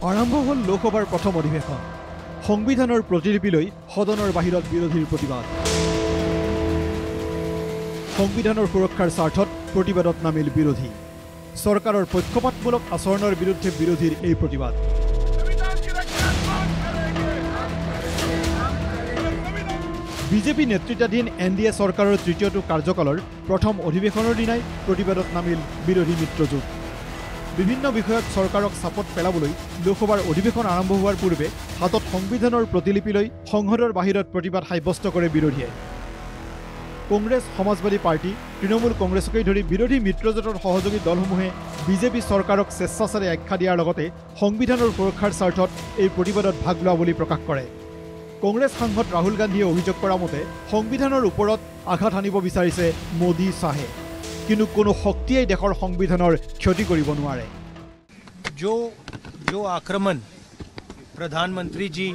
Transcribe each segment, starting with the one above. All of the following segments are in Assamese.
আৰম্ভ হল লোকসভাৰ প্ৰথম অধিৱেশন সংবিধানৰ প্ৰতিলিপি লৈ সদনৰ বাহিৰত বিৰোধীৰ প্ৰতিবাদ সংবিধানৰ সুৰক্ষাৰ স্বাৰ্থত প্ৰতিবাদত নামিল বিৰোধী চৰকাৰৰ পক্ষপাতমূলক আচৰণৰ বিৰুদ্ধে বিৰোধীৰ এই প্ৰতিবাদ বিজেপি নেতৃত্বাধীন এনডিএ চৰকাৰৰ তৃতীয়টো কাৰ্যকালৰ প্ৰথম অধিৱেশনৰ দিনাই প্ৰতিবাদত নামিল বিৰোধী মিত্ৰজোঁট বিভিন্ন বিষয়ত চৰকাৰক চাপত পেলাবলৈ লোকসভাৰ অধিৱেশন আৰম্ভ হোৱাৰ পূৰ্বে হাতত সংবিধানৰ প্ৰতিলিপি লৈ সংসদৰ বাহিৰত প্ৰতিবাদ সাব্যস্ত কৰে বিৰোধীয়ে কংগ্ৰেছ সমাজবাদী পাৰ্টি তৃণমূল কংগ্ৰেছকে ধৰি বিৰোধী মিত্ৰজোঁটৰ সহযোগী দলসমূহে বিজেপি চৰকাৰক স্বেচ্ছাচাৰী আখ্যা দিয়াৰ লগতে সংবিধানৰ সুৰক্ষাৰ স্বাৰ্থত এই প্ৰতিবাদত ভাগ লোৱা বুলি প্ৰকাশ কৰে কংগ্ৰেছ সাংসদ ৰাহুল গান্ধীয়ে অভিযোগ কৰা মতে সংবিধানৰ ওপৰত আঘাত আনিব বিচাৰিছে মোদী শাহে কিন্তু কোনো শক্তিয়ে দেশৰ সংবিধানৰ ক্ষতি কৰিব নোৱাৰে जो आक्रमण प्रधानमंत्री जी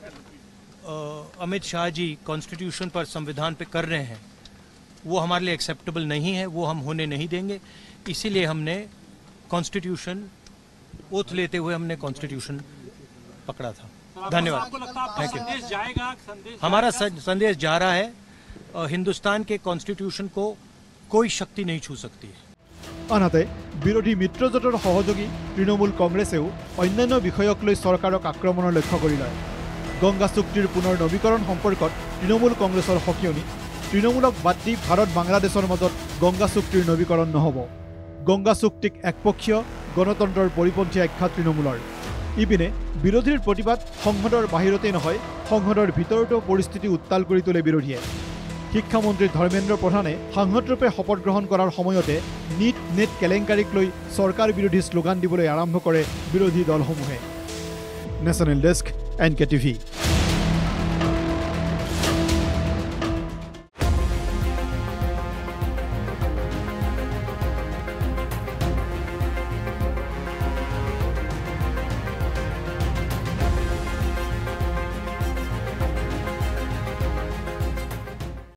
अमित शाह जी कॉन्स्टिट्यूशन पर संविधान पे कर रहे हैं वो हमारे लिए एक्सेप्टेबल नहीं है वो हम होने नहीं देंगे इसीलिए हमने कॉन्स्टिट्यूशन ओथ लेते हुए हमने कॉन्स्टिट्यूशन पकड़ा था धन्यवाद थैंक यू हमारा संदेश जा रहा है हिंदुस्तान के कॉन्स्टिट्यूशन को कोई शक्ति नहीं छू सकती है আনহাতে বিৰোধী মিত্ৰজোঁটৰ সহযোগী তৃণমূল কংগ্ৰেছেও অন্যান্য বিষয়ক লৈ চৰকাৰক আক্ৰমণৰ লক্ষ্য কৰি লয় গংগা চুক্তিৰ পুনৰ নৱীকৰণ সম্পৰ্কত তৃণমূল কংগ্ৰেছৰ সকিয়নি তৃণমূলক বাদ দি ভাৰত বাংলাদেশৰ মাজত গংগা চুক্তিৰ নৱীকৰণ নহ'ব গংগা চুক্তিক একপক্ষীয় গণতন্ত্ৰৰ পৰিপন্থী আখ্যা তৃণমূলৰ ইপিনে বিৰোধীৰ প্ৰতিবাদ সংসদৰ বাহিৰতেই নহয় সংসদৰ ভিতৰতো পৰিস্থিতি উত্তাল কৰি তোলে বিৰোধীয়ে শিক্ষামন্ত্ৰী ধৰ্মেন্দ্ৰ প্ৰধানে সাংসদৰূপে শপত গ্ৰহণ কৰাৰ সময়তে নীট নেট কেলেংকাৰীক লৈ চৰকাৰ বিৰোধী শ্লোগান দিবলৈ আৰম্ভ কৰে বিৰোধী দলসমূহে নেশ্যনেল ডেস্ক NK TV